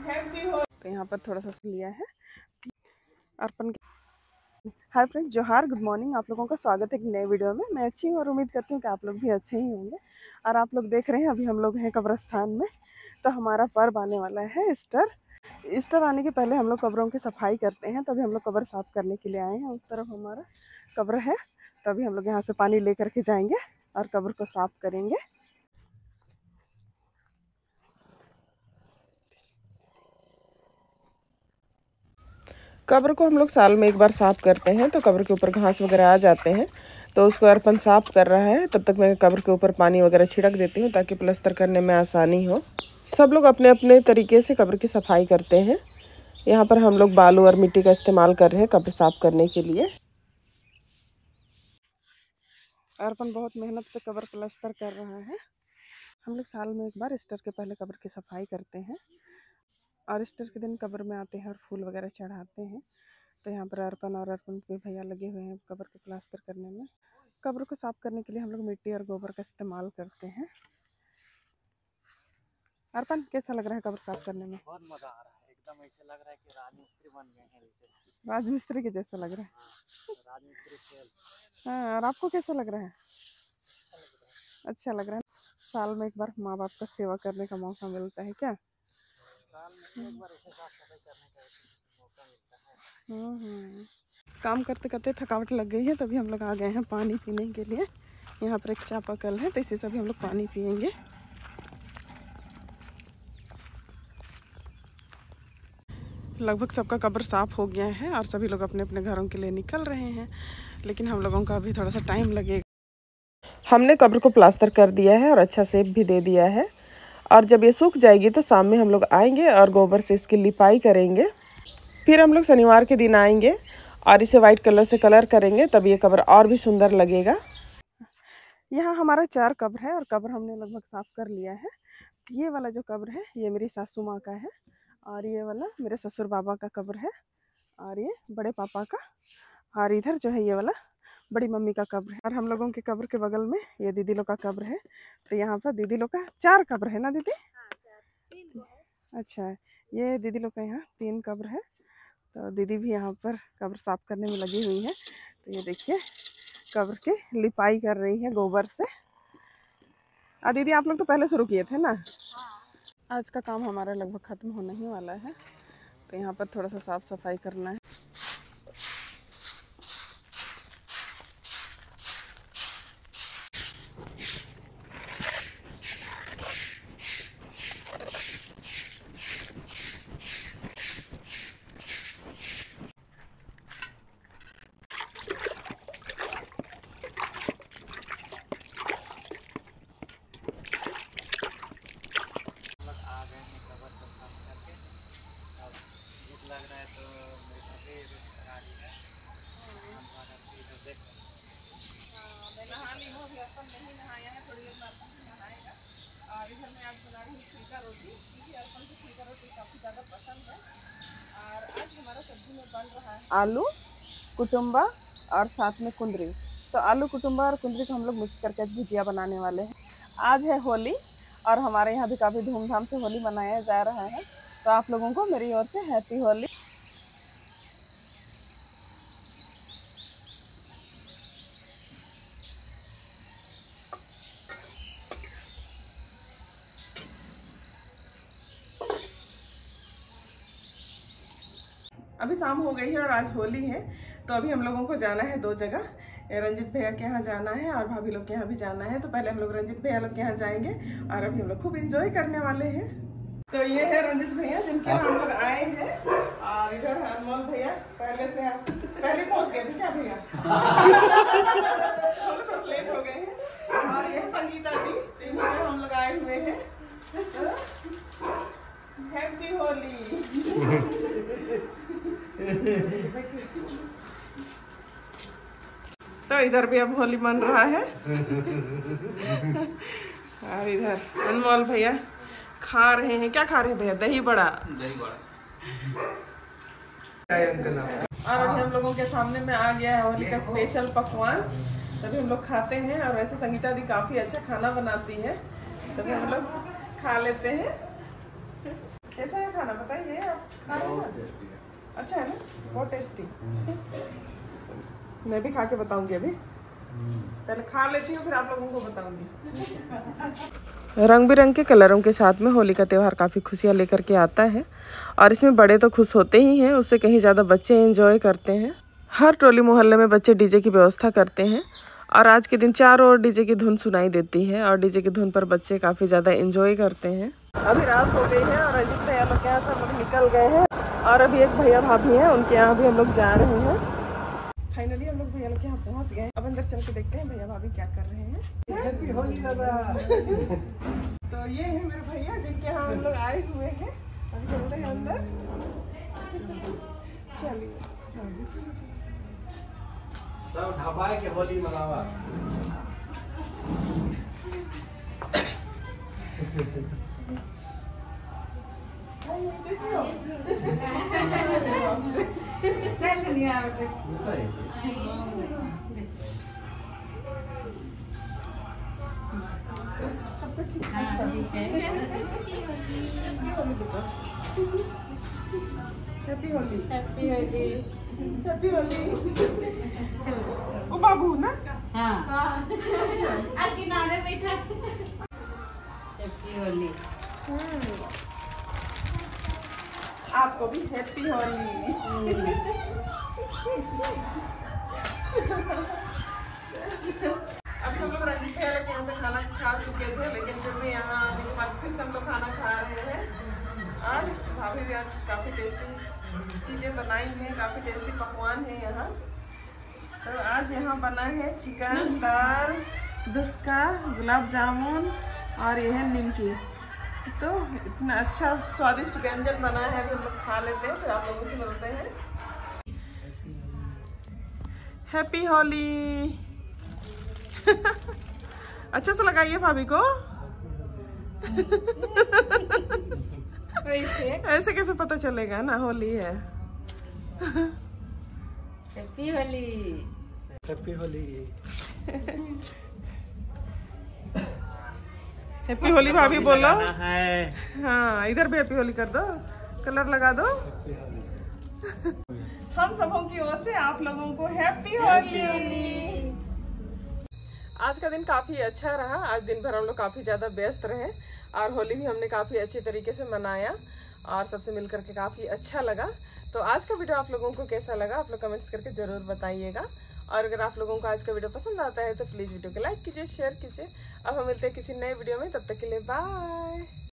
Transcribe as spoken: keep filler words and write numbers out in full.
तो यहाँ पर थोड़ा सा लिया है अर्पण के। हाय फ्रेंड्स, जोहार, गुड मॉर्निंग। आप लोगों का स्वागत है एक नए वीडियो में। मैं अच्छी हूँ और उम्मीद करती हूँ कि आप लोग भी अच्छे ही होंगे। और आप लोग देख रहे हैं अभी हम लोग हैं कब्रस्तान में। तो हमारा पर्व आने वाला है ईस्टर। ईस्टर आने के पहले हम लोग कब्रों की सफाई करते हैं, तभी हम लोग कब्र साफ करने के लिए आए हैं। उस तरफ हमारा कब्र है, तभी हम लोग यहाँ से पानी ले करके जाएंगे और कब्र को साफ करेंगे। कब्र को हम लोग साल में एक बार साफ़ करते हैं, तो कब्र के ऊपर घास वगैरह आ जाते हैं, तो उसको अर्पण साफ़ कर रहा है। तब तक मैं कब्र के ऊपर पानी वगैरह छिड़क देती हूँ ताकि प्लस्तर करने में आसानी हो। सब लोग अपने अपने तरीके से कब्र की सफाई करते हैं। यहाँ पर हम लोग बालू और मिट्टी का इस्तेमाल कर रहे हैं कब्र साफ़ करने के लिए। अर्पण बहुत मेहनत से कब्र प्लस्तर कर रहा है। हम लोग साल में एक बार ईस्टर के पहले कब्र की सफाई करते हैं और ईस्टर के दिन कब्र में आते हैं और फूल वगैरह चढ़ाते हैं। तो यहाँ पर अर्पण और अर्पण के भैया लगे हुए हैं कब्र के प्लास्टर करने में। कब्र को साफ करने के लिए हम लोग मिट्टी और गोबर का इस्तेमाल करते हैं। अर्पण, कैसा लग रहा है कब्र साफ करने में? बहुत मजा आ रहा है, एकदम ऐसे लग रहा है कि राजमिस्त्री बन गए हैं। जैसे राजमिस्त्री के जैसा लग रहा है। हाँ, राजमिस्त्री खेल। हाँ, और आपको कैसा लग रहा है? अच्छा लग रहा है। साल में एक बार माँ बाप का सेवा करने का मौका मिलता है क्या? साल में एक बार ऐसे साफ सफाई करने का मौका मिलता है। हम्म काम करते करते थकावट लग गई है, तभी हम लोग आ गए हैं पानी पीने के लिए। यहाँ पर एक चापाकल है, तो इसी से भी हम लोग पानी पियेंगे। लगभग सबका कब्र साफ हो गया है और सभी लोग अपने अपने घरों के लिए निकल रहे हैं, लेकिन हम लोगों का अभी थोड़ा सा टाइम लगेगा। हमने कब्र को प्लास्टर कर दिया है और अच्छा सेप भी दे दिया है, और जब ये सूख जाएगी तो शाम में हम लोग आएंगे और गोबर से इसकी लिपाई करेंगे। फिर हम लोग शनिवार के दिन आएंगे और इसे वाइट कलर से कलर करेंगे, तब ये कब्र और भी सुंदर लगेगा। यहाँ हमारा चार कब्र है और कब्र हमने लगभग साफ कर लिया है। ये वाला जो कब्र है ये मेरी सासू माँ का है, और ये वाला मेरे ससुर बाबा का कब्र है, और ये बड़े पापा का, और इधर जो है ये वाला बड़ी मम्मी का कब्र है। और हम लोगों के कब्र के बगल में ये दीदी लोग का कब्र है। तो यहाँ पर दीदी लोग का चार कब्र है ना दीदी? अच्छा, ये दीदी लोग का यहाँ तीन कब्र है। तो दीदी भी यहाँ पर कब्र साफ करने में लगी हुई है। तो ये देखिए कब्र की लिपाई कर रही है गोबर से। और दीदी आप लोग तो पहले शुरू किए थे ना? आज का काम हमारा लगभग ख़त्म होने ही वाला है। तो यहाँ पर थोड़ा सा साफ़ सफाई करना है। लग रहा है तो मेरी भाभी आ रही है। इधर देख मैं नहा ली हूँ, अभी अर्पण नहीं नहाया है, थोड़ी देर में अर्पण से नहाएगा। और इधर मैं आज बना रही हूँ छिलका रोटी, क्योंकि अर्पण को छिलका रोटी काफ़ी ज़्यादा पसंद है। और आज हमारा सब्जी में बन रहा है आलू कुटुम्बा और साथ में कुंदरी। तो आलू कुटुम्बा और कुंदरी को हम लोग मिक्स करके आज भुजिया बनाने वाले हैं। आज है होली और हमारे यहाँ भी काफ़ी धूमधाम से होली मनाया जा रहा है। तो आप लोगों को मेरी ओर से हैप्पी होली। अभी शाम हो गई है और आज होली है, तो अभी हम लोगों को जाना है दो जगह। रंजित भैया के यहाँ जाना है और भाभी लोग के यहाँ भी जाना है। तो पहले हम लोग रंजित भैया लोग के यहाँ जाएंगे और अभी हम लोग खूब एंजॉय करने वाले हैं। तो ये है रंजित भैया जिनके यहाँ हम लोग आए हैं, और इधर अनमोल भैया पहले से आप पहले पहुँच गए थे क्या भैया? हम लोग लेट हो गए हैं। और ये संगीता दी, तीन जगह हम लोग आए हुए हैं। हैप्पी होली। तो इधर भी अब होली मन रहा है। और इधर अनमोल भैया खा रहे हैं, क्या खा रहे हैं भैया? दही बड़ा। दही बड़ा। और अभी हम लोगों के सामने में आ गया है होली का स्पेशल पकवान, तभी हम लोग खाते हैं। और वैसे संगीता दी काफी अच्छा खाना बनाती है, तभी हम लोग खा लेते हैं। कैसा है खाना बताइए? खा रहे हैं? अच्छा है ना, बहुत टेस्टी। मैं भी खा के बताऊंगी अभी, पहले खा लेती हूँ फिर आप लोगों को बताऊंगी। रंग बिरंग के कलरों के साथ में होली का त्यौहार काफ़ी खुशियाँ लेकर के आता है और इसमें बड़े तो खुश होते ही हैं, उससे कहीं ज़्यादा बच्चे एंजॉय करते हैं। हर टोली मोहल्ले में बच्चे डीजे की व्यवस्था करते हैं और आज के दिन चारों ओर डीजे की धुन सुनाई देती है और डीजे की धुन पर बच्चे काफ़ी ज़्यादा एंजॉय करते हैं। अभी रात हो गई है और अजीत भैया लोग के यहाँ से हम लोग निकल गए हैं और अभी एक भैया भाभी हैं, उनके यहाँ भी हम लोग जा रहे हैं। फाइनली हम लोग भैया लोग के यहाँ पहुँच गए। अब अंदर चल के देखते हैं भैया भाभी क्या कर रहे हैं। हैप्पी होली दादा। तो ये है मेरे भैया जिनके यहाँ हम लोग आए हुए हैं। अभी चल रहे हैं अंदर। चलिए सब ढाबा के होली मनावा। चल दुनिया में happy Holi, happy Holi, happy Holi. ओ बाबू ना, हाँ आज किनारे बैठा। हैप्पी होली। आपको भी हैप्पी होली। अभी हम लोग रंजीत भैया के यहाँ से खाना खा चुके थे, लेकिन फिर भी यहाँ आने के बाद फिर से हम लोग खाना खा रहे हैं। आज भाभी भी आज काफ़ी टेस्टी चीज़ें बनाई हैं, काफ़ी टेस्टी पकवान है यहाँ। तो आज यहाँ बना है चिकन, दाल, दुस्का, गुलाब जामुन और ये है निमकी। तो इतना अच्छा स्वादिष्ट व्यंजन बना है, अभी हम लोग खा लेते हैं फिर आप लोगों से मिलते हैं। हैप्पी होली। अच्छा से लगाइए भाभी को। कैसे? ऐसे कैसे पता चलेगा ना होली है। Happy Holi, happy Holi. Happy Holi भाभी बोलो। है। हाँ इधर भी हैप्पी होली कर दो, कलर लगा दो। हम सबों की ओर से आप लोगों को हैप्पी होली। आज का दिन काफी अच्छा रहा। आज दिन भर हम लोग काफी ज्यादा व्यस्त रहे और होली भी हमने काफी अच्छे तरीके से मनाया और सबसे मिलकर के काफी अच्छा लगा। तो आज का वीडियो आप लोगों को कैसा लगा आप लोग कमेंट्स करके जरूर बताइएगा। और अगर आप लोगों को आज का वीडियो पसंद आता है तो प्लीज वीडियो को लाइक कीजिए, शेयर कीजिए। अब हम मिलते हैं किसी नए वीडियो में, तब तक के लिए बाय।